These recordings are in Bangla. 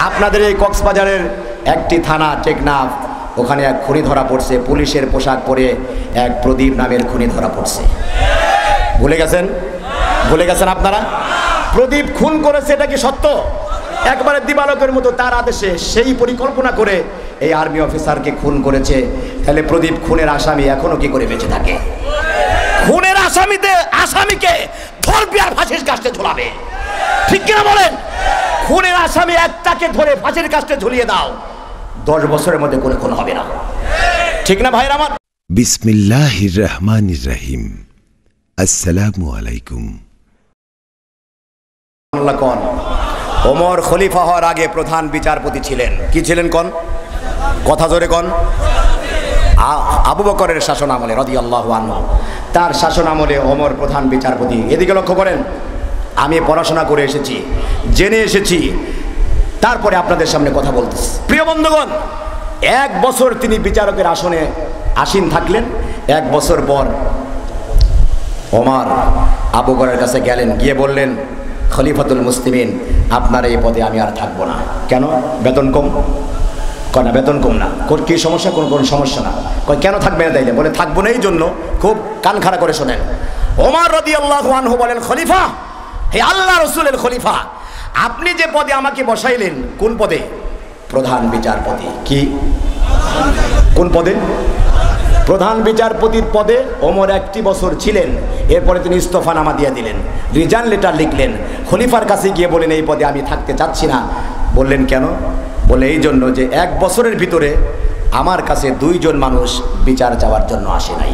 আপনাদের এই কক্সবাজারের একটি থানা টেকনাফ, ওখানে এক খুনি ধরা পড়ছে, পুলিশের পোশাক পরে এক প্রদীপ নামের খুনি ধরা পড়ছে। ভুলে গেছেন? ভুলে গেছেন আপনারা? প্রদীপ খুন করেছে, এটা কি সত্য? একবারে দিবালোকের মতো তার আদেশে সেই পরিকল্পনা করে এই আর্মি অফিসারকে খুন করেছে। তাহলে প্রদীপ খুনের আসামি এখনো কি করে বেঁচে থাকে? খুনের আসামিকে ধরবে আর ফাঁসির কাস্টে ঝুলাবে, ঠিক কিনা বলেন? খুনের আসামি একটাকে ধরে ফাঁসির কাস্টে ঝুলিয়ে দাও, 10 বছরের মধ্যে কোনো খুন হবে না, ঠিক না ভাইরা আমার? বিসমিল্লাহির রহমানির রহিম। আসসালামু আলাইকুম। আল্লাহ কোন ওমর খলিফা হওয়ার আগে প্রধান বিচারপতি ছিলেন। কি ছিলেন কোন? কথা জোরে কোন? আবু বকরের শাসন আমলে রাদিয়াল্লাহু আনহু, তার শাসন আমলে ওমর প্রধান বিচারপতি। এদিকে লক্ষ্য করেন, আমি পড়াশোনা করে এসেছি, জেনে এসেছি, তারপরে আপনাদের সামনে কথা বলতেছি। প্রিয় বন্ধুগণ, 1 বছর তিনি বিচারকের আসনে আসীন থাকলেন। 1 বছর পর ওমর আবু বকরের কাছে গেলেন, গিয়ে বললেন, খলিফাতুল মুসলিমিন, আপনার এই পদে আমি আর থাকবো না। কেন? বেতন কম? না, বেতন কম না। কি সমস্যা? কোন সমস্যা না। কেন থাকবে না? তাইলে বলে থাকবো না এই জন্য। খুব কান খাড়া করে শোনেন। ওমর রাদিয়াল্লাহু আনহু বলেন, খলিফা, হে আল্লাহ রসুলের খলিফা, আপনি যে পদে আমাকে বসাইলেন, কোন পদে? প্রধান বিচারপতি। কি কোন পদে? প্রধান বিচারপতির পদে ওমর 1 বছর ছিলেন। এরপরে তিনি ইস্তফানামা দিয়ে দিলেন, রিজাইন লেটার লিখলেন, খলিফার কাছে গিয়ে বলেন, এই পদে আমি থাকতে চাচ্ছি না। বললেন কেন? বলে এই জন্য যে 1 বছরের ভিতরে আমার কাছে 2 জন মানুষ বিচার চাওয়ার জন্য আসে নাই।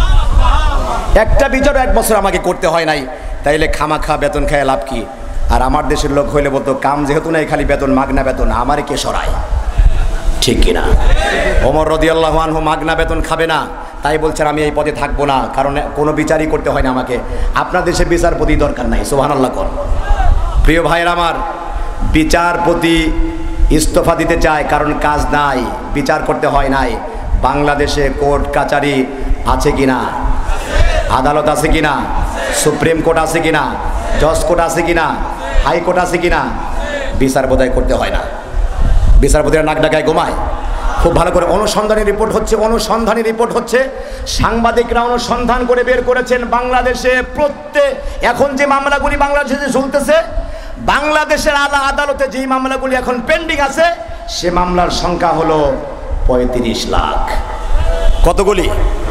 একটা বিচারও 1 বছর আমাকে করতে হয় নাই, তাইলে খামাখা বেতন খায় লাভ কি? আর আমার দেশের লোক হইলে বলতো, কাম যেহেতু নাই, খালি বেতন, মাগনা বেতন, আমারে কে সরায়, ঠিক কিনা? ওমর রাদিয়াল্লাহু আনহু মাগনা বেতন খাবে না, তাই বলছেন আমি এই পদে থাকবো না, কারণ কোনো বিচারই করতে হয় না আমাকে। আপনার দেশে বিচারপতি দরকার নাই, সুবহানাল্লাহ কোন? প্রিয় ভাইয়ের আমার, বিচারপতি ইস্তফা দিতে চায় কারণ কাজ নাই, বিচার করতে হয় নাই। বাংলাদেশে কোর্ট কাচারি আছে কিনা? আদালত আছে কিনা? সুপ্রিম কোর্ট আছে কিনা? জজ কোর্ট আছে কিনা? হাইকোর্ট আছে কিনা? বিচার বোধহয় করতে হয় না। বিচারপতিরা নাক ডাকায় ঘুমায়। খুব ভালো করে অনুসন্ধানী রিপোর্ট হচ্ছে, সাংবাদিকরা অনুসন্ধান করে বের করেছেন, বাংলাদেশে এখন যে মামলাগুলি বাংলাদেশে চলতেছে, বাংলাদেশের আদালতে যেই মামলাগুলি এখন পেন্ডিং আছে, সে মামলার সংখ্যা হলো 35 লাখ। কতগুলি?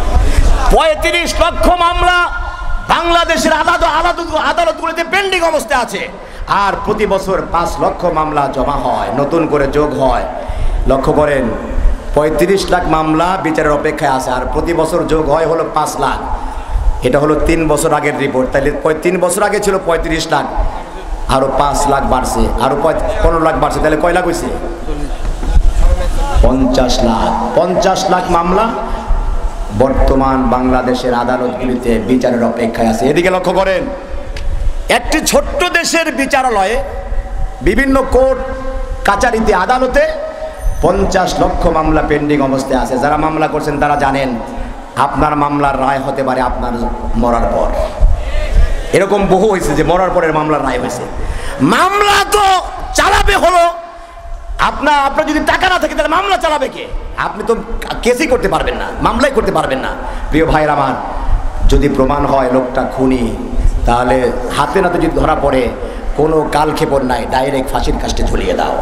35 লক্ষ মামলা বাংলাদেশের আদালতগুলিতে পেন্ডিং অবস্থায় আছে। আর প্রতি বছর 5 লক্ষ মামলা জমা হয়, নতুন করে যোগ হয়। লক্ষ্য করেন, 35 লাখ মামলা বিচারের অপেক্ষায় আছে, আর প্রতি বছর যোগ হয় হলো 5 লাখ। এটা হলো 3 বছর আগের রিপোর্ট। তাহলে 3 বছর আগে ছিল 35 লাখ, আরো 5 লাখ বাড়ছে, আরো 15 লাখ বাড়ছে, তাহলে কয় লাখ হয়েছে? 50 লাখ। 50 লাখ মামলা বর্তমান বাংলাদেশের আদালতগুলিতে বিচারের অপেক্ষায় আছে। এদিকে লক্ষ্য করেন, একটি ছোট্ট দেশের বিচারালয়ে, বিভিন্ন কোর্ট কাচারিতে, আদালতে 50 লক্ষ মামলা পেন্ডিং অবস্থায় আছে। যারা মামলা করছেন তারা জানেন, আপনার মামলার রায় হতে পারে আপনার মরার পর। এরকম বহু হয়েছে যে মরার পরের মামলার রায় হয়েছে। মামলা তো চালাবে হলো আপনার যদি টাকা না থাকে, তাহলে মামলা চালাবে কে? আপনি তো কেসই করতে পারবেন না, মামলাই করতে পারবেন না। প্রিয় ভাইয়ের আমার, যদি প্রমাণ হয় লোকটা খুনি, তাহলে হাতে নাতে যদি ধরা পড়ে, কোনো কালক্ষেপণ নাই, ডাইরেক্ট ফাঁসির কাস্টে ঝুলিয়ে দাও।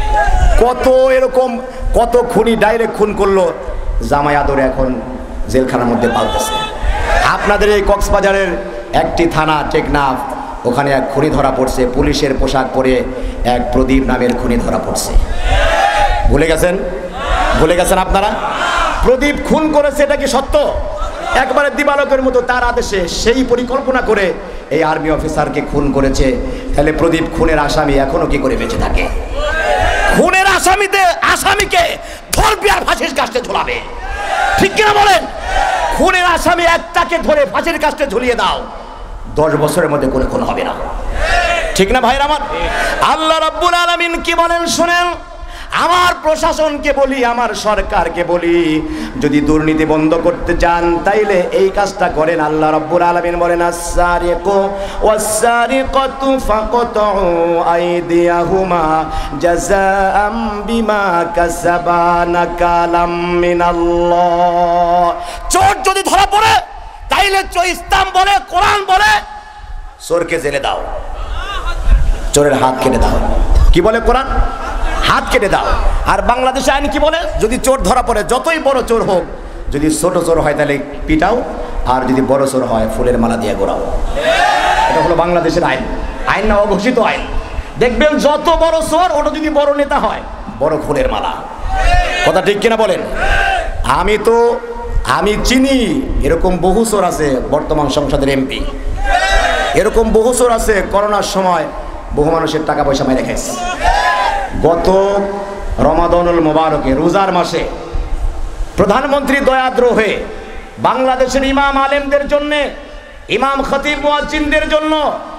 কত খুনি ডাইরেক্ট খুন করলো, জামাই আদরে এখন জেলখানার মধ্যে পালতেছে। আপনাদের এই কক্সবাজারের একটি থানা টেকনাফ, ওখানে এক খুনি ধরা পড়ছে, পুলিশের পোশাক পরে এক প্রদীপ নামের খুনি ধরা পড়ছে। ভুলে গেছেন আপনারা? প্রদীপ খুন করেছে, এটা কি সত্য? একবারে দিবালোকের মতো তার আদেশে সেই পরিকল্পনা করে এই আর্মি অফিসারকে খুন করেছে। তাহলে প্রদীপ খুনের আসামি এখনো কি করে বেঁচে থাকে? খুনের আসামিকে ধরবে আর ফাঁসির কাস্টে ঝুলাবে, ঠিক কিনা বলেন? খুনের আসামি একটাকে ধরে ফাঁসির কাস্টে ঝুলিয়ে দাও, 10 বছরের মধ্যে কোনো খুন হবে না, ঠিক না ভাইরা আমার? আল্লাহ রাব্বুল আলামিন কি বলেন শুনেন, আমার প্রশাসনকে বলি, আমার সরকারকে বলি, যদি দুর্নীতি বন্ধ করতে চান তাইলে এই কাজটা করেন। আল্লাহ রাব্বুল আলামিন বলেন, আস-সারিকু ওয়াস-সারিকাতু ফাকতু আইদিয়াহুমা জাযাআম বিমা কাসাবা নাকালাম মিনাল্লাহ। চোর যদি ধরা পড়ে তাইলে ইসলাম বলে, কোরআন বলে, চোরকে জেলে দাও, চোরের হাত কেটে দাও। কি বলে কোরআন? হাত কেটে দাও। আর বাংলাদেশে আইন কি বলে? যদি চোর ধরা পড়ে, যতই বড় চোর হোক, যদি ছোট চোর হয় তাহলে পিটাও, আর যদি বড় চোর হয় ফুলের মালা দিয়ে গোড়াও। এটা হলো বাংলাদেশের আইন। আইন না অঘোষিত আইন। দেখবেন যত বড় চোর, ওটা যদি বড় নেতা হয়, বড় ফুলের মালা। কথা ঠিক কিনা বলেন? আমি চিনি এরকম বহু চোর আছে বর্তমান সংসদের এমপি, এরকম বহু চোর আছে করোনার সময় বহু মানুষের টাকা পয়সা মেরে খেয়েছে। গত রমাদানুল মোবারকে, রোজার মাসে, প্রধানমন্ত্রী দয়াদ্র হয়ে বাংলাদেশের ইমাম আলেমদের জন্য, ইমাম খতিব মুয়াজ্জিনদের জন্য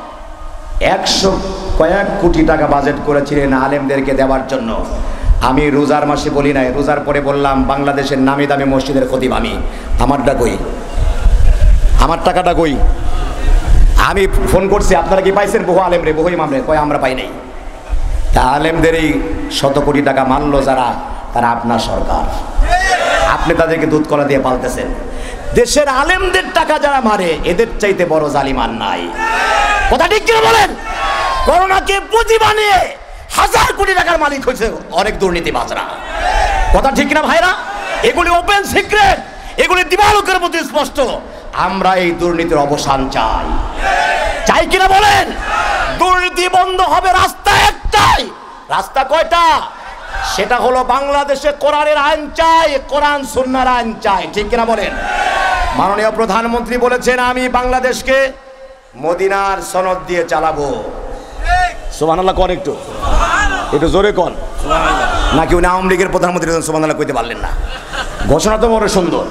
100 কয়েক কোটি টাকা বাজেট করেছিলেন আলেমদেরকে দেওয়ার জন্য। আমি রোজার মাসে বলি নাই, রোজার পরে বললাম বাংলাদেশের নামি দামি মসজিদের খতিব আমি, আমারটা কই, আমার টাকাটা কই। আমি ফোন করছি, আপনারা কি পাইছেন? বহু আলেম রে, বহু ইমাম রে, কয় আমরা পাই নাই। তা আলেমদের এই 100 কোটি টাকা মানলো যারা, তারা আপনার সরকার, আপনি তাদেরকে দুধ কলা দিয়ে পালতেছেন। দেশের আলেমদের টাকা যারা মারে, এদের চাইতে বড় জালিমান নাই। কথা ঠিক কিনা বলেন? করোনাকে পুঁজি বানিয়ে 1000 কোটি টাকার মালিক হয়েছে অনেক দুর্নীতিবাজরা। কথা ঠিক কিনা ভাইরা? এগুলি ওপেন সিক্রেট, এগুলি দিবালোকের মধ্যে স্পষ্ট। আমরা এই দুর্নীতির অবসান চাই, চাই কিনা বলেন? দুর্নীতি বন্ধ হবে রাস্তা একটাই। রাস্তা কয়টা? সেটা হলো বাংলাদেশে কোরআনের আইন চাই, কোরআন সুন্নাহর আইন চাই। ঠিক কিনা বলেন? মাননীয় প্রধানমন্ত্রী বলেছেন, আমি বাংলাদেশকে মদিনার সনদ দিয়ে চালাবো। সুবহানাল্লাহ কোন, একটু জোরে কোন। নাকি উনি আওয়ামী লীগের প্রধানমন্ত্রী সুবহানাল্লাহ কইতে পারলেন না? ঘোষণা তো বড় সুন্দর।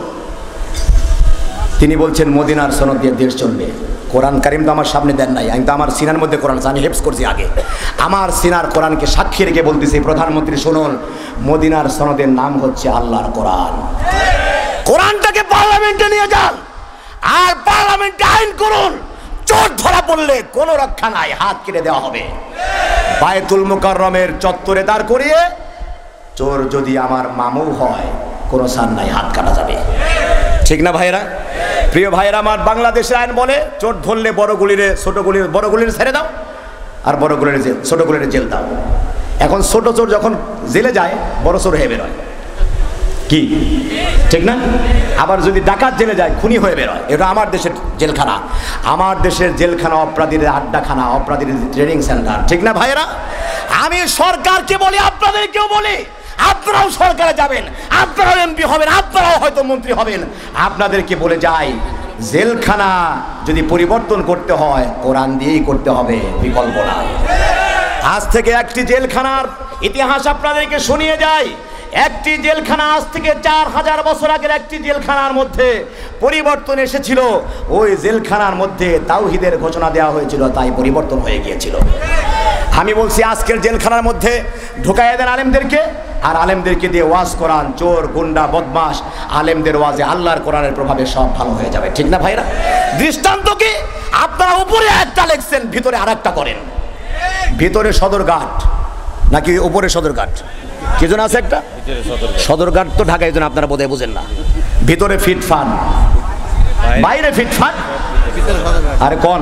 তিনি বলছেন মদিনার সনদ দিয়ে দেশ চলবে। কোরআন কারিম তো আমার সামনে দেন নাই, আমি তো আমার সিনার মধ্যে কোরআন আমি হেফজ করছি আগে। আমার সিনার কোরআনকে সাক্ষী রেখে বলতেছি, প্রধানমন্ত্রী শুনুন, মদিনার সনদের নাম হচ্ছে আল্লাহর কোরআন। কোরআনটাকে পার্লামেন্টে নিয়ে যান, আর পার্লামেন্টে আইন করুন। চোর ধরা পড়লে কোনো রক্ষা নাই, হাত কেটে দেওয়া হবে। বায়তুল মুকাররমের চত্বরে দাঁড় করিয়ে, চোর যদি আমার মামু হয় কোনো সার নাই, হাত কাটা যাবে। ঠিক না ভাইয়েরা? প্রিয় ভাইয়েরা আমার, বাংলাদেশের আইন বলে চোর ধরলে বড় গুলিরে, ছোট গুলির, বড় গুলির ছেড়ে দাও, আর বড় গুলির জেল, ছোট গুলির জেল দাও। এখন ছোট চোর যখন জেলে যায়, বড় চোর হয়ে বেরোয়। কি ঠিক না? আবার যদি ডাকাত জেলে যায়, খুনি হয়ে বেরোয়। এটা আমার দেশের জেলখানা। আমার দেশের জেলখানা অপরাধীদের আড্ডাখানা, অপরাধীদের ট্রেনিং সেন্টার। ঠিক না ভাইয়েরা? আমি সরকারকে বলি, আপনাদেরকেও বলি, আপনারাও সরকারে যাবেন, আপনারাও এমপি হবেন, আপনারাও হয়তো মন্ত্রী হবেন। আপনাদেরকে বলে যাই, জেলখানা যদি পরিবর্তন করতে হয়, কোরআন দিয়েই করতে হবে, বিকল্প নাই। আজ থেকে একটি জেলখানার ইতিহাস আপনাদেরকে শুনিয়ে যায়। একটি জেলখানা আজ থেকে 4000 বছর আগের একটি জেলখানার মধ্যে পরিবর্তন এসেছিল। ওই জেলখানার মধ্যে তাওহীদের ঘোষণা দেওয়া হয়েছিল, তাই পরিবর্তন হয়ে গিয়েছিল। আমি বলছি, আজকের জেলখানার মধ্যে ঢুকাইয়া দেন আলেমদেরকে, আর আলেমদেরকে দিয়ে ওয়াজ করান। চোর, গুন্ডা, বদমাশ, আলেমদের ওয়াজে আল্লাহর কোরআনের প্রভাবে সব ভালো হয়ে যাবে। ঠিক না ভাইরা? দৃষ্টান্ত কি? আপনারা উপরে একটা লেখছেন, ভিতরে আর একটা করেন। ভিতরে সদরঘাট নাকি উপরে সদরঘাট? কি জন আছে একটা সদরঘাট, তো ঢাকায় জন আপনারা বোধহয় বুঝেন না। ভিতরে ফিটফাট, বাইরে ফিটফাট, আরে কোন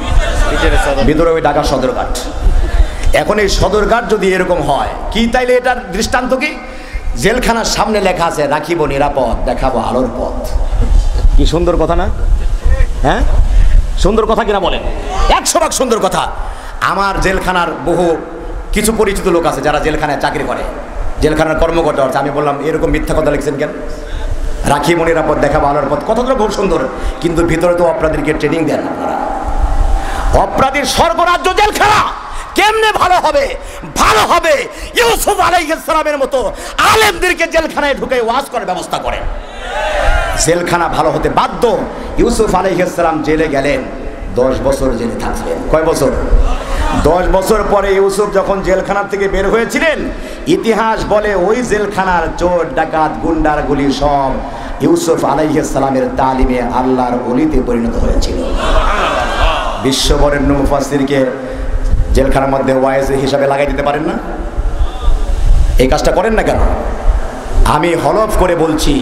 ভিতরে ওই ঢাকা সদরঘাট। এখন এই সদরঘাট যদি এরকম হয়, কি তাইলে এটার দৃষ্টান্ত কি? জেলখানার সামনে লেখা আছে, রাখিব নিরাপদ, দেখাবো আলোর পথ। কি সুন্দর কথা না? হ্যাঁ, সুন্দর কথা কিনা বলেন? 100 ভাগ সুন্দর কথা। আমার জেলখানার বহু কিছু পরিচিত লোক আছে যারা জেলখানায় চাকরি করে, জেলখানার কর্মকর্তা আছে। আমি বললাম, এরকম মিথ্যা কথা লিখছেন কেন? রাখিব নিরাপদ, দেখাবো আলোর পথ, কথাগুলো খুব সুন্দর, কিন্তু ভিতরে তো অপরাধীকে ট্রেনিং দেন আপনারা। অপরাধীর স্বর্গরাজ্য জেলখানা কেমনে ভালো হবে? ভালো হবে ইউসুফ আলাইহিস সালামের মতো আলেমদেরকে জেলখানায় ঢুকে ওয়াজ করার ব্যবস্থা করেন। জেলখানা ভালো হতে বাধ্য। ইউসুফ আলাইহিস সালাম জেলে গেলেন, 10 বছর জেলে থাকলেন। কয় বছর? 10 বছর পরে ইউসুফ যখন জেলখানা থেকে বের হয়েছিলেন, ইতিহাস বলে ওই জেলখানার চোর ডাকাত গুন্ডার গুলি সব ইউসুফ আলাইহিস সালামের তালিমে আল্লাহর ওলিতে পরিণত হয়েছিল। বিশ্ববরেণ্য মুফাসসিরকে জেলখানার মধ্যে ওয়াইজ হিসাবে লাগাই দিতে পারেন না? এই কাজটা করেন না কেন? আমি হলফ করে বলছি,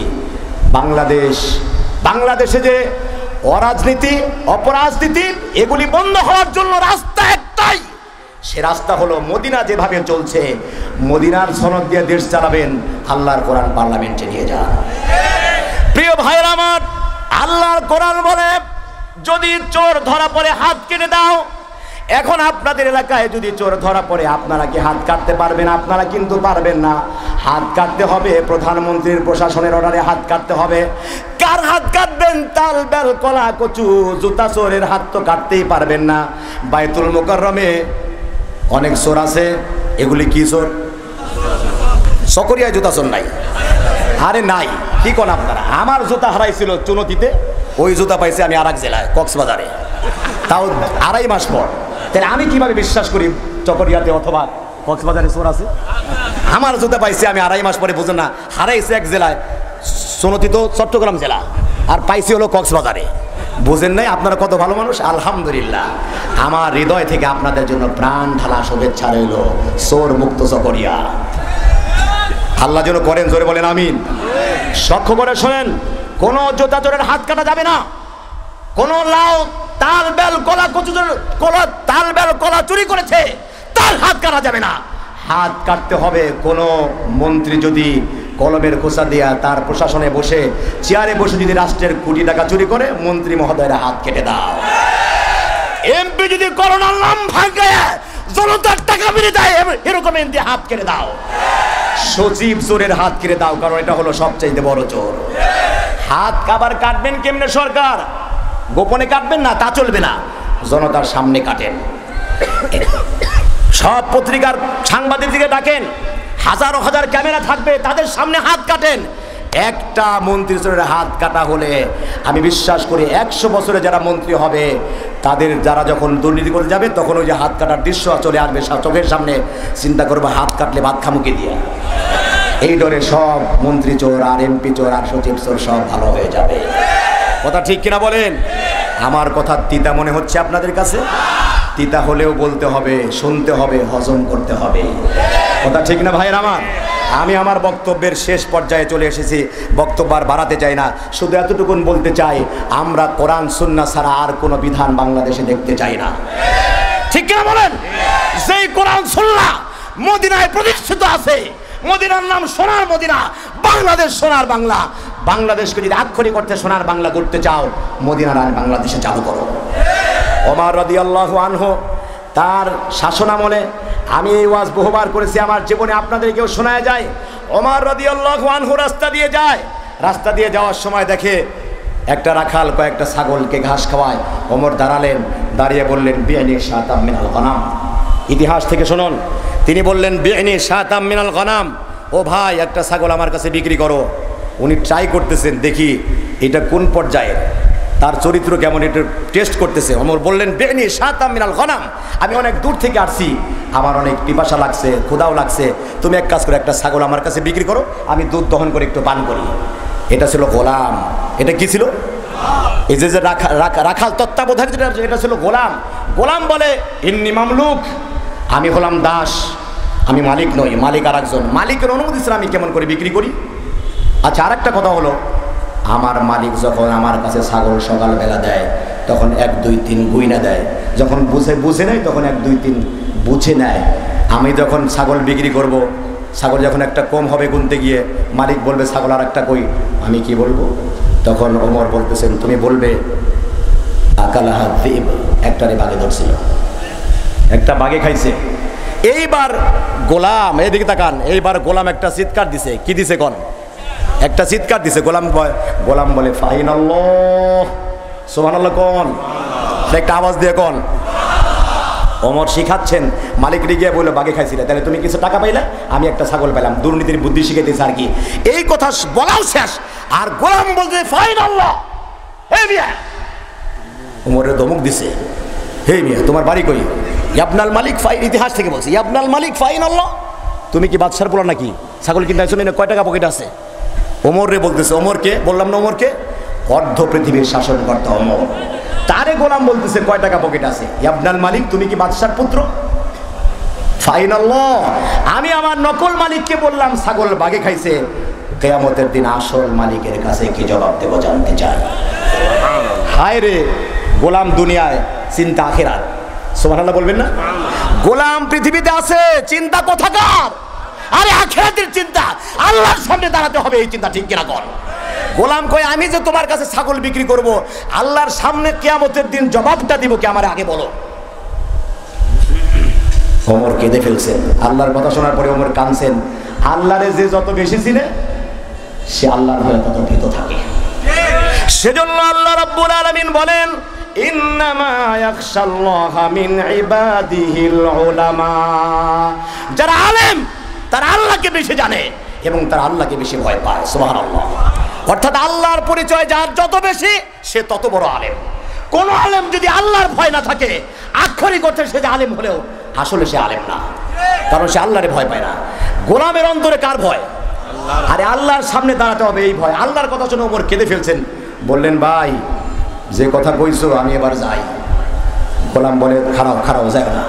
বাংলাদেশে যে অরাজনীতি অপরাজনীতি এগুলি বন্ধ হওয়ার জন্য রাস্তা একটাই, সে রাস্তা হলো মদিনা যেভাবে চলছে মদিনার সনদ দিয়ে দেশ চালাবেন, আল্লাহর কোরআন পার্লামেন্টে নিয়ে যান। প্রিয় ভাইরা আমার, আল্লাহর কোরআন বলে যদি চোর ধরা পড়ে হাত কেটে দাও। এখন আপনাদের এলাকায় যদি চোর ধরা পড়ে আপনারা কি হাত কাটতে পারবেন? আপনারা কিন্তু পারবেন না। হাত কাটতে হবে প্রধানমন্ত্রীর প্রশাসনের অর্ডারে হাত কাটতে হবে। কার হাত কাটবেন? তাল বেল কলা কচু জুতা চোরের হাত তো কাটতেই পারবেন না। বাইতুল মুকাররমে অনেক চোর আছে, এগুলি কি চোর? সকরিয়ায় জুতা চোর নাই? আরে নাই, কি কোন আপনারা? আমার জুতা হারাইছিল চুনতিতে, ওই জুতা পাইছি আমি আরেক জেলায় কক্সবাজারে, তাও 2.5 মাস পর। তাহলে আমি কিভাবে বিশ্বাস করি চকরিয়াতে অথবা কক্সবাজারে চোর আছে? আমার জুতা পাইছি আমি 2.5 মাস পরে, বুঝুন না, হারাইছে এক জেলায়, চুনতি তো চট্টগ্রাম জেলা, আর পাইছি হলো কক্সবাজারে। বুঝেন নাই? আপনারা কত ভালো মানুষ, আলহামদুলিল্লাহ। আমার হৃদয় থেকে আপনাদের জন্য প্রাণ ঢালা শুভেচ্ছা রইল চোর মুক্ত চকরিয়া। আল্লাহ যেন করেন, জোরে বলেন আমিন। সখ্য করে শোনেন, কোন জুতা চোরের হাত কাটা যাবে না। কোন লাউ তাল বেল কলা কচু তাল বেল কলা চুরি করেছে তার হাত কাটা যাবে না। হাত কাটতে হবে কোন মন্ত্রী যদি কলমের খোসা দিয়া তার প্রশাসনে বসে চেয়ারে বসে যদি রাষ্ট্রের কোটি টাকা চুরি করে, মন্ত্রী মহোদয়ের হাত কেটে দাও। এমপি যদি করোনার নাম ভাঙে জনতার টাকা মেরে দেয়, এরকম এমপি হাত কেটে দাও। সচিব চোরের হাত কেটে দাও, কারণ এটা হলো সবচাইতে বড় চোর। হাত কাবার কাটবেন কেমনে? সরকার গোপনে কাটবেন না, তা চলবে না, জনতার সামনে কাটেন। সব পত্রিকার সাংবাদিকদের ডাকেন, হাজার হাজার ক্যামেরা থাকবে, তাদের সামনে হাত কাটেন। একটা মন্ত্রী চোরের হাত কাটা হলে আমি বিশ্বাস করি 100 বছরে যারা মন্ত্রী হবে তাদের যারা যখন দুর্নীতি করে যাবে তখন ওই যে হাত কাটার দৃশ্য চলে আসবে চোখের সামনে, চিন্তা করবো হাত কাটলে ভাত খামুকে দিয়ে। এই ডরে সব মন্ত্রী চোর আর এমপি চোর আর সচিব চোর সব ভালো হয়ে যাবে। কথা ঠিক কিনা বলেন? আমার কথা তিতা মনে হচ্ছে আপনাদের কাছে? তিতা হলেও বলতে হবে, শুনতে হবে, হজম করতে হবে। কথা ঠিক না ভাইয়ের আমার? আমি আমার বক্তব্যের শেষ পর্যায়ে চলে এসেছি, বক্তব্য আর বাড়াতে চাই না, শুধু এতটুকুন বলতে চাই, আমরা কোরআন সুন্নাহ ছাড়া আর কোনো বিধান বাংলাদেশে দেখতে চাই না। ঠিক কিনা বলেন? যেই কোরআন সুন্নাহ মদিনায় প্রতিষ্ঠিত আছে, মদিনার নাম সোনার মদিনা, বাংলাদেশ সোনার বাংলা। বাংলাদেশকে যদি আক্ষরিক অর্থে সোনার বাংলা করতে চাও, মদিনার আইন বাংলাদেশে চালু করো। ওমর রাদিয়াল্লাহু আনহু তার শাসনামলে, আমি এই ওয়াজ বহুবার করেছি আমার জীবনে, আপনাদেরকেও শোনা যায়। ওমর রাদিয়াল্লাহু আনহু রাস্তা দিয়ে যায়, রাস্তা দিয়ে যাওয়ার সময় দেখে একটা রাখাল কয়েকটা ছাগলকে ঘাস খাওয়ায়। ওমর দাঁড়ালেন, দাঁড়িয়ে বললেন বিআইনি শাতাম মিনাল গনাম। ইতিহাস থেকে শুনুন, তিনি বললেন বিআইনি শাতাম মিনাল গনাম, ও ভাই একটা ছাগল আমার কাছে বিক্রি করো। উনি ট্রাই করতেছেন দেখি এটা কোন পর্যায়ে, তার চরিত্র কেমন, এটা টেস্ট করতেছে। ওমর বললেন বিআইনি শাতাম মিনাল গনাম, আমি অনেক দূর থেকে আসছি, আমার অনেক পিপাসা লাগছে, ক্ষুধাও লাগছে, তুমি এক কাজ করে একটা ছাগল আমার কাছে বিক্রি করো, আমি দুধ দহন করে একটু পান করি। এটা ছিল গোলাম। এটা কি ছিল? এই যে রাখাল তত্ত্বাবধায়ক, এটা ছিল গোলাম। গোলাম বলে ইন্নি মামলুক, আমি হলাম দাস, আমি মালিক নই, মালিক আর একজন, মালিকের অনুমতি ছাড়া আমি কেমন করে বিক্রি করি? আচ্ছা, আর একটা কথা হলো, আমার মালিক যখন আমার কাছে ছাগল সকালবেলা দেয় তখন 1 2 3 গুইনা দেয়, যখন বুঝে নেয় তখন 1 2 3 বুঝে নেয়। আমি যখন ছাগল বিক্রি করব, ছাগল যখন একটা কম হবে গুনতে গিয়ে, মালিক বলবে ছাগল আর একটা কই, আমি কি বলবো? তখন ওমর বলতেছেন তুমি বলবে আকালাহা যিব, একটারে বাঘে ধরছিল, একটা বাঘে খাইছে। এইবার গোলাম, এদিকে তাকান, এইবার গোলাম একটা চিৎকার দিছে। কি দিছে কোন? একটা চিৎকার দিছে। গোলাম বলে ফাইনাল্লাহ, সুবহানাল্লাহ কোন? একটা আওয়াজ দিয়ে কোন? ওমর শিখাচ্ছেন, মালিক গিয়ে বললো বাঘে খাইছিল, তাহলে তুমি কিছু টাকা পাইলে, আমি একটা ছাগল পেলাম, দুর্নীতির বুদ্ধি শিখাইতেছে আর কি। এই কথা বলাও শেষ, আর গোলাম বলতে ফাইনাল্লাহ, হে মিয়া, ওমরের ধমক দিছে, হে মিয়া তোমার বাড়ি কই? ইয়াবনাল মালিক ফাইন, ইতিহাস থেকে বলছি, ইয়াবনাল মালিক ফাইনাল্লাহ, তুমি কি বাদশার পোলা নাকি? ছাগল কিনতে আসছো না? কয় টাকা পকেটে আছে? ওমর রে বলতেছে। ওমরকে বললাম না, ওমরকে অর্ধ পৃথিবীর শাসনকর্তা ওমর, তারে গোলাম বলতেছে কয় টাকা পকেটে আছে? ইবনাল মালিক, তুমি কি বাদশার পুত্র? ফাইনাল্লাহ, আমি আমার নকল মালিককে বললাম ছাগল বাগে খাইছে। কিয়ামতের দিন আসল মালিকের কাছে কি জবাব দেব জানতে চাই। হায় রে, গোলাম দুনিয়ায়, চিন্তা আখিরাত। সুবহানাল্লাহ বলবেন না? গোলাম পৃথিবীতে আছে, চিন্তা কোথাকার? আরে আখিরাতের চিন্তা, আল্লাহর সামনে দাঁড়াতে হবে, এই চিন্তা ঠিক কিনা কর। গোলাম কয় আমি যে তোমার কাছে ছাগল বিক্রি করব, আল্লাহর সামনে কিয়ামতের দিন জবাবটা দিব কে, আমার আগে বলো। ওমর কেঁদে ফেলছেন। আল্লাহর কথা শোনার পরে ওমর কাঁদছেন। আল্লাহরে যে যত বেশি চিনে সে আল্লাহর ভয়ে তত ভীত থাকে। সেজন্য আল্লাহ রাব্বুল আলামিন বলেন ইন্নামা ইয়াখশাল্লাহা মিন ইবাদিহিল উলামা। যারা আলেম তারা আল্লাহকে বেশি জানে এবং তারা আল্লাহকে বেশি ভয় পায়। সুবহানাল্লাহ। অর্থাৎ আল্লাহর পরিচয় যার যত বেশি সে তত বড় আলেম। কোন আলেম যদি আল্লাহর ভয় না থাকে, আক্ষরিক অর্থে সে যে আলেম হলেও আসলে সে আলেম না, কারণ সে আল্লাহরে ভয় পায় না। গোলামের অন্তরে কার ভয়? আরে আল্লাহর সামনে দাঁড়াতে হবে, এই ভয়। আল্লাহর কথা শুনে ওমর কেঁদে ফেলছেন। বললেন ভাই যে কথা কইছো আমি এবার যাই। গোলাম বলে খারাপ খারাপ যায় না,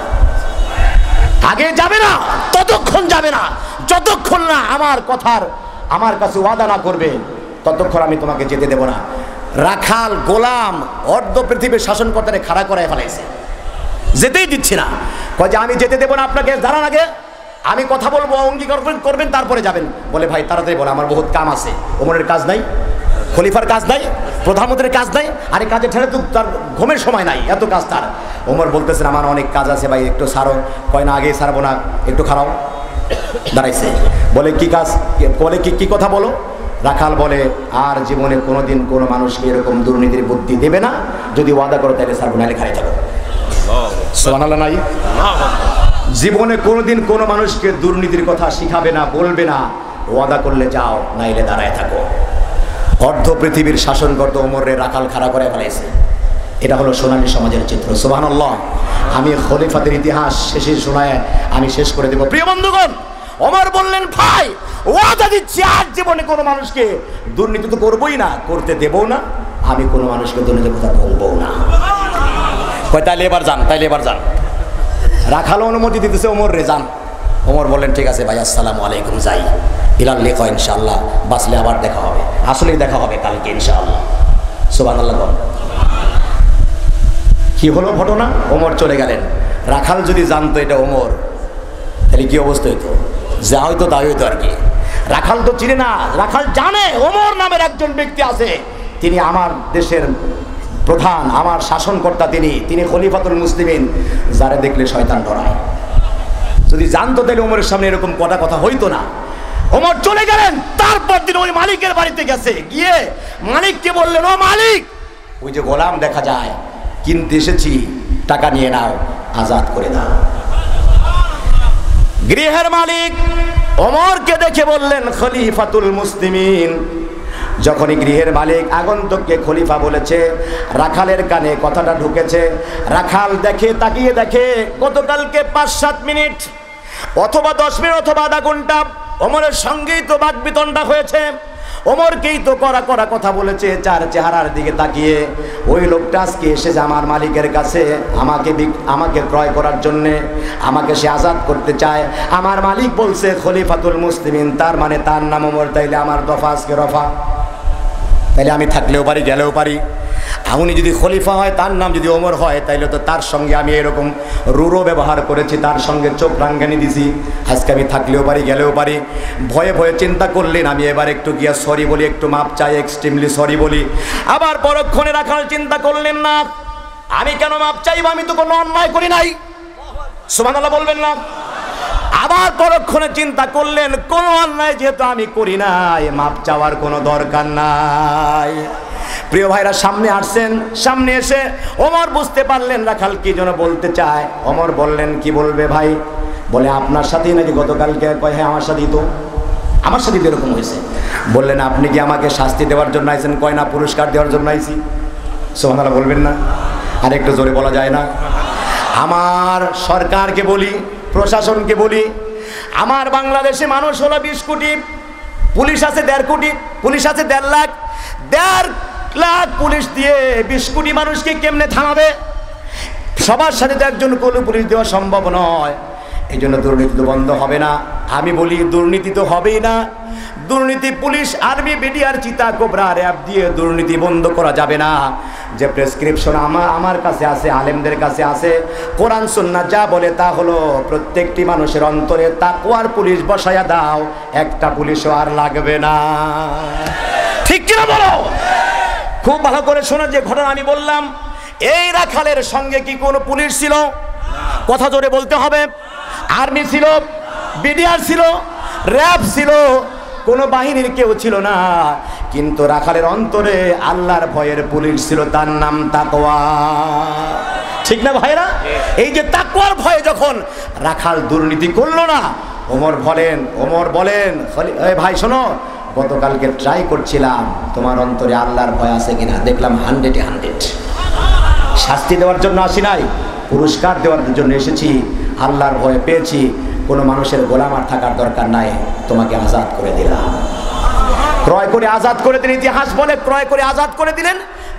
আগে যাবে না, ততক্ষণ যাবে না যতক্ষণ না আমার কাছে ওয়াদা না করবে, ততক্ষণ আমি তোমাকে যেতে দেব না। রাখাল গোলাম অর্ধ পৃথিবীর শাসনকর্তারে খাড়া করায় ফেলাইছে, যেতেই দিচ্ছি না। কয় যে আমি যেতে দেব না আপনাকে, দাঁড়ান আগে আমি কথা বলবো, অঙ্গীকার করবেন তারপরে যাবেন। বলে ভাই তাড়াতাড়ি বলে, আমার বহুত কাম আছে। ওমরের কাজ নাই, খলিফার কাজ নাই, প্রধানমন্ত্রীর কাজ নাই, আরে কাজে ঠেলে তো তার ঘুমের সময় নাই, এত কাজ তার। ওমর বলতেছেন আমার অনেক কাজ আছে ভাই, একটু ছাড়ো। কয় না আগেই ছাড়বো না, একটু খারাপ। দাঁড়াইছে, বলে কি কাজ? বলে কি কথা বলো? রাখাল বলে আর জীবনে কোনোদিন কোনো মানুষকে এরকম দুর্নীতির বুদ্ধি দেবে না, যদি ওয়াদা করো তাহলে ছাড়বো, নাহলে খাই থাকো। সুবহানাল্লাহ নাই? জীবনে কোনোদিন কোনো মানুষকে দুর্নীতির কথা শিখাবে না, বলবে না, ওয়াদা করলে যাও, নাইলে দাঁড়ায় থাকো। অর্ধ পৃথিবীর শাসনকর্তা ওমরে রাখাল খাড়া করে ফেলাইছে। এটা হলো সোনালী সমাজের চিত্র। সুবহানাল্লাহ। আমি খলিফাদের ইতিহাস শেষে শোনায় আমি শেষ করে দেব। প্রিয় বন্ধুগণ, ওমর বললেন ভাই ওয়াদা দিচ্ছি আর জীবনে কোনো মানুষকে দুর্নীতি তো করবোই না, করতে দেবও না, আমি কোনো মানুষকে দুর্নীতির কথা বলবো না। কয় তাইলে এবার যান, তাইলে এবার যান। রাখাল অনুমতি দিতেছে, ওমর রে যান। ওমর বললেন ঠিক আছে ভাই, আসসালামু আলাইকুম, যাই। ইলাল লিকা ইনশাআল্লাহ, বাঁচলে আবার দেখা হবে। আসলেই দেখা হবে কালকে ইনশাআল্লাহ। সুবহানাল্লাহ। কি হলো ঘটনা? ওমর চলে গেলেন। রাখাল যদি জানতো এটা ওমর, তাহলে কি অবস্থা হইতো? যা হয়তো তাই হইতো আর কি। রাখাল তো চিনে না, রাখাল জানে ওমর নামের একজন ব্যক্তি আছে, তিনি আমার দেশের প্রধান, আমার শাসনকর্তা, তিনি খলিফাতুল মুসলিমিন, যারা দেখলে শয়তান ডরায়। যদি জানতো তাহলে ওমরের সামনে এরকম কথা হইতো না। ওমর চলে গেলেন। তারপর দিন ওই মালিকের বাড়িতে গেছে, গিয়ে মালিককে বললেন ও মালিক, ওই যে গোলাম দেখা যায় কিনতে এসেছি, টাকা নিয়ে নাও, আজাদ করে দাও। গৃহের মালিক ওমরকে দেখে বললেন খলিফাতুল মুসলিমিন। যখনই গৃহের মালিক আগন্তুককে খলিফা বলেছে, রাখালের কানে কথাটা ঢুকেছে। রাখাল দেখে, তাকিয়ে দেখে গতকালকে 5-7 মিনিট অথবা 10 মিনিট অথবা আধা ঘন্টা ওমরের সঙ্গেই তো বাকবিতণ্ডা হয়েছে, ওমরকেই তো কড়া কথা বলেছে। চার চেহারার দিকে তাকিয়ে ওই লোকটা আজকে এসেছে আমার মালিকের কাছে আমাকে ক্রয় করার জন্যে, আমাকে সে আজাদ করতে চায়। আমার মালিক বলছে খলিফাতুল মুসলিমিন, তার মানে তার নাম ওমর, তাইলে আমার দফা আজকে রফা, তাইলে আমি থাকলেও পারি গেলেও পারি। উনি যদি খলিফা হয়, তার নাম যদি ওমর হয়, তাইলে তো তার সঙ্গে আমি এরকম রূঢ় ব্যবহার করেছি, তার সঙ্গে চোখ রাঙ্গানি দিছি, আজকে আমি থাকলেও পারি গেলেও পারি। ভয়ে ভয়ে চিন্তা করলেন আমি এবার একটু গিয়া সরি বলি, একটু মাপ চাই, এক্সট্রিমলি সরি বলি। আবার পরক্ষণে রাখাল চিন্তা করলেন না, আমি কেন মাপ চাইব, আমি তো কোনো অন্যায় করি নাই। সুবহানাল্লাহ বলবেন না? আবার পরক্ষণে চিন্তা করলেন কোনো অন্যায় যেহেতু আমি করি নাই, মাপ চাওয়ার কোনো দরকার নাই। প্রিয় ভাইরা সামনে আসছেন, সামনে এসে ওমর বুঝতে পারলেন রাখাল কি যেন বলতে চায়। ওমর বললেন কি বলবে ভাই? বলে আপনার সাথেই নাকি গতকালকে? কয় হ্যাঁ আমার সাথেই তো, আমার সাথেই তো এরকম হয়েছে। বললেন আপনি কি আমাকে শাস্তি দেওয়ার জন্য আইছেন? কয় না, পুরস্কার দেওয়ার জন্য আইছি। সুবহানাল্লাহ বলবেন না? আর একটু জোরে বলা যায় না? আমার সরকারকে বলি, প্রশাসনকে বলি, আমার বাংলাদেশে মানুষ হলো 20 কোটি, পুলিশ আছে 1.5 কোটি, পুলিশ আছে 1.5 লাখ। 1.5 লাখ পুলিশ দিয়ে 20 কোটি মানুষকে কেমনে থামাবে? সবার সাথে তো একজন কোনো পুলিশ দেওয়া সম্ভব নয়। এই জন্য দুর্নীতি তো বন্ধ হবে না। আমি বলি দুর্নীতি তো হবেই না। দুর্নীতি পুলিশ, আর্মি, বিডিআর, চিতা, কোবরা, র্যাব দিয়ে দুর্নীতি বন্ধ করা যাবে না। যে প্রেসক্রিপশন আমার কাছে আছে, আলেমদের কাছে আছে, কোরআন সুন্নাহ যা বলে তা হলো প্রত্যেকটি মানুষের অন্তরে তাকওয়ার পুলিশ বসায়া দাও, একটা পুলিশও আর লাগবে না। ঠিক কিনা বলো? খুব ভালো করে শোনো, যে ঘটনা আমি বললাম, এই রাখালের সঙ্গে কি কোনো পুলিশ ছিল? কথা জোরে বলতে হবে। আর্মি ছিল, বিডিআর ছিল, র্যাব ছিল, কোনো বাহিনীর কেউ ছিল না। কিন্তু রাখালের অন্তরে আল্লাহর ভয়ের পুলিশ ছিল, তার নাম তাকওয়া। ঠিক না ভাইরা? এই যে তাকওয়ার ভয়ে যখন রাখাল দুর্নীতি করলো না, ওমর বলেন এই ভাই শোনো, গতকালকে ট্রাই করছিলাম তোমার অন্তরে আল্লাহর ভয় আছে কিনা, দেখলাম 100-এ 100। শাস্তি দেওয়ার জন্য আসি নাই, পুরস্কার দেওয়ার জন্য এসেছি। আল্লাহর ভয় পেয়েছি, কোনো মানুষের গোলাম আর থাকার দরকার নাই, তোমাকে আজাদ করে দিলাম। ক্রয় করে আজাদ করে দিলেন। ইতিহাস বলে ক্রয় করে আজাদ করে দিলেন।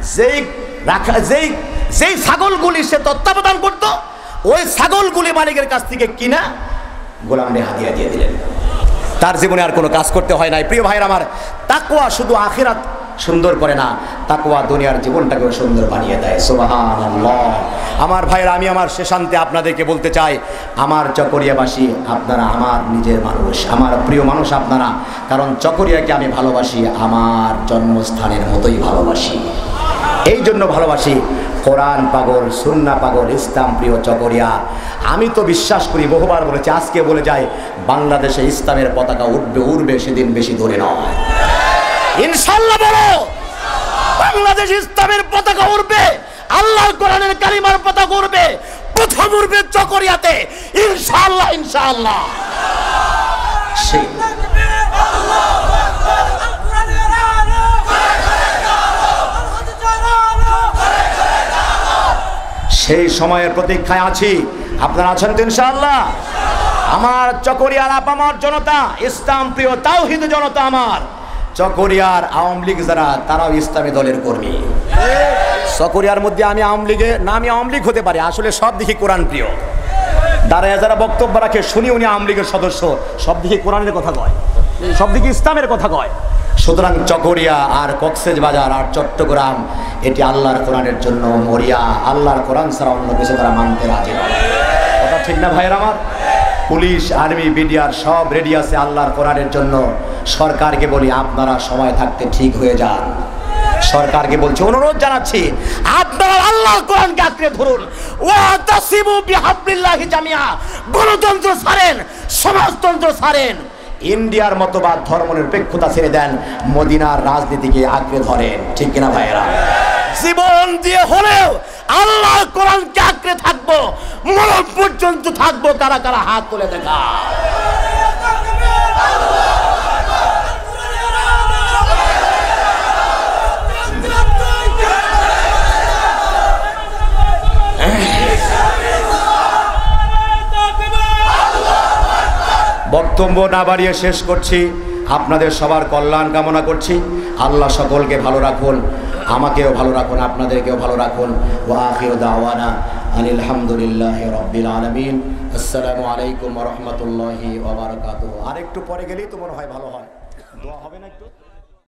যেই ছাগলগুলি সে তত্ত্বাবধান করত, ওই ছাগলগুলি মালিকের কাছ থেকে কিনা গোলামরে হাদিয়া দিয়ে দিলেন। তার জীবনে আর কোনো কাজ করতে হয় নাই। প্রিয় ভাইরা আমার, তাকওয়া শুধু আখিরাত সুন্দর করে না, তাকওয়া দুনিয়ার জীবনটাকেও সুন্দর বানিয়ে দেয়। সুবহানাল্লাহ। আমার ভাইরা, আমি আমার শেষান্তে আপনাদেরকে বলতে চাই, আমার চকরিয়াবাসী আপনারা আমার নিজের মানুষ, আমার প্রিয় মানুষ আপনারা। কারণ চকরিয়াকে আমি ভালোবাসি, আমার জন্মস্থানের মতোই ভালোবাসি। এই জন্য ভালোবাসি। কোরআন পাগল, সুন্নাহ পাগল, ইসলাম প্রিয় চকরিয়া। আমি তো বিশ্বাস করি, বহুবার বলেছি, আজকে বলে যাই, বাংলাদেশে ইসলামের পতাকা উড়বে, সেদিন বেশি দূরে নয়। ইনশাআল্লাহ বলো, বাংলাদেশ ইসলামের পতাকা উড়বে, আল্লাহর কোরআনের কালিমার পতাকা উড়বে, প্রথম উড়বে চকরিয়াতে। ইনশাআল্লাহ, ইনশাআল্লাহ। সেই সময়ের প্রতীক্ষায় আছি। আপনারা আছেন তো ইনশাআল্লাহ? আমার চকরিয়ার আপামর জনতা, ইসলাম প্রিয় তাওহীদ জনতা, আমার চকরিয়ার আওয়ামী লীগ যারা, তারাও ইসলামী দলের কর্মী। চকরিয়ার মধ্যে আমি আওয়ামী লীগ হতে পারি, আসলে সব দিকে কোরআন প্রিয়। দাঁড়ায় যারা বক্তব্য রাখে শুনি উনি আওয়ামী লীগের সদস্য, সব দিকে কোরআনের কথা কয়, সব দিকে ইসলামের কথা কয়। সুতরাং চকরিয়া আর কক্সবাজার আর চট্টগ্রাম, এটি আল্লাহর কোরআনের জন্য মরিয়া। আল্লাহর কোরআন ছাড়া অন্য কিছু তারা মানতে রাজি নয়। কথা ঠিক না ভাইয়ের আমার? পুলিশ, আর্মি, বিডিআর সব রেডি আছে আল্লাহর কোরআনের জন্য। সরকারকে বলি, আপনারা সময় থাকতে ঠিক হয়ে যান। সরকারকে বলছি, অনুরোধ জানাচ্ছি, আপনারা আল্লাহর কোরআনকে আঁকড়ে ধরুন। ওয়াতাসিমু বিহাবলিল্লাহি জামিআ। গণতন্ত্র ছাড়েন, সমাজতন্ত্র ছাড়েন, ইন্ডিয়ার মতবাদ ধর্মনিরপেক্ষতা ছেড়ে দেন, মদিনার রাজনীতিকে আঁকড়ে ধরেন। ঠিক কিনা ভাইয়েরা? জীবন দিয়ে হলেও আল্লাহর কোরআনকে আঁকড়ে থাকবো, মরণ পর্যন্ত থাকবো। কারা কারা হাত তুলে দেখা? বক্তব্য না বাড়িয়ে শেষ করছি। আপনাদের সবার কল্যাণ কামনা করছি। আল্লাহ সকলকে ভালো রাখুন, আমাকেও ভালো রাখুন, আপনাদেরকেও ভালো রাখুন। ওয়া আখিরু দাওয়ানা আনিল হামদুলিল্লাহি রাব্বিল আলামিন। আসসালামু আলাইকুম ওয়া রাহমাতুল্লাহি ওয়া বারাকাতুহু। আরেকটু পরে গেলেই তো মনে হয় ভালো হয়। দোয়া হবে না একটু?